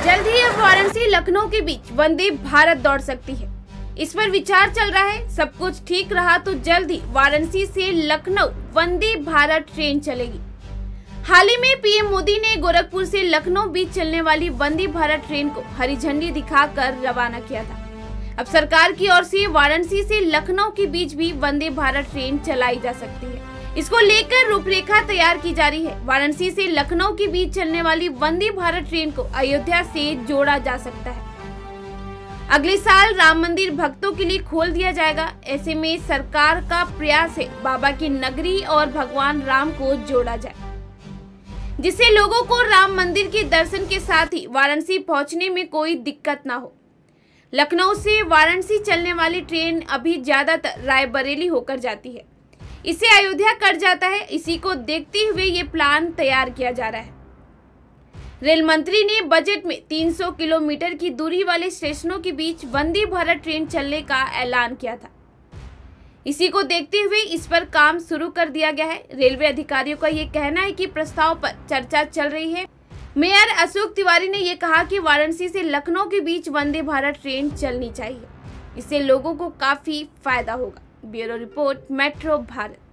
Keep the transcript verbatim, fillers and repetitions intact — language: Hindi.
जल्द ही अब वाराणसी लखनऊ के बीच वंदे भारत दौड़ सकती है। इस पर विचार चल रहा है। सब कुछ ठीक रहा तो जल्द ही वाराणसी से लखनऊ वंदे भारत ट्रेन चलेगी। हाल ही में पीएम मोदी ने गोरखपुर से लखनऊ बीच चलने वाली वंदे भारत ट्रेन को हरी झंडी दिखाकर रवाना किया था। अब सरकार की ओर से वाराणसी से लखनऊ के बीच भी वंदे भारत ट्रेन चलाई जा सकती है। इसको लेकर रूपरेखा तैयार की जा रही है। वाराणसी से लखनऊ के बीच चलने वाली वंदे भारत ट्रेन को अयोध्या से जोड़ा जा सकता है। अगले साल राम मंदिर भक्तों के लिए खोल दिया जाएगा। ऐसे में सरकार का प्रयास है बाबा की नगरी और भगवान राम को जोड़ा जाए, जिससे लोगों को राम मंदिर के दर्शन के साथ ही वाराणसी पहुंचने में कोई दिक्कत ना हो। लखनऊ से वाराणसी चलने वाली ट्रेन अभी ज्यादातर रायबरेली होकर जाती है, इसे अयोध्या कट जाता है। इसी को देखते हुए ये प्लान तैयार किया जा रहा है। रेल मंत्री ने बजट में तीन सौ किलोमीटर की दूरी वाले स्टेशनों के बीच वंदे भारत ट्रेन चलने का ऐलान किया था। इसी को देखते हुए इस पर काम शुरू कर दिया गया है। रेलवे अधिकारियों का ये कहना है कि प्रस्ताव पर चर्चा चल रही है। मेयर अशोक तिवारी ने यह कहा कि वाराणसी से लखनऊ के बीच वंदे भारत ट्रेन चलनी चाहिए। इससे लोगों को काफी फायदा होगा। Bureau report, metro Bharat.